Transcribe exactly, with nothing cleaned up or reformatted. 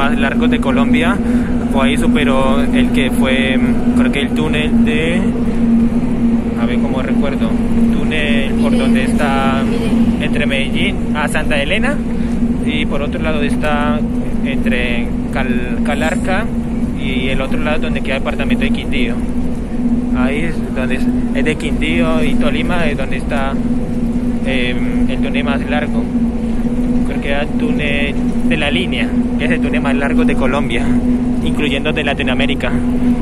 más largos de Colombia. Por ahí superó el que fue, creo que el túnel de, a ver cómo recuerdo, túnel por donde está entre Medellín a Santa Elena, y por otro lado está entre Cal, Calarca y el otro lado donde queda el departamento de Quindío. Ahí es donde es, es de Quindío y Tolima, es donde está eh, el túnel más largo. Creo que era el túnel de la línea, que es el túnel más largo de Colombia, incluyendo de Latinoamérica.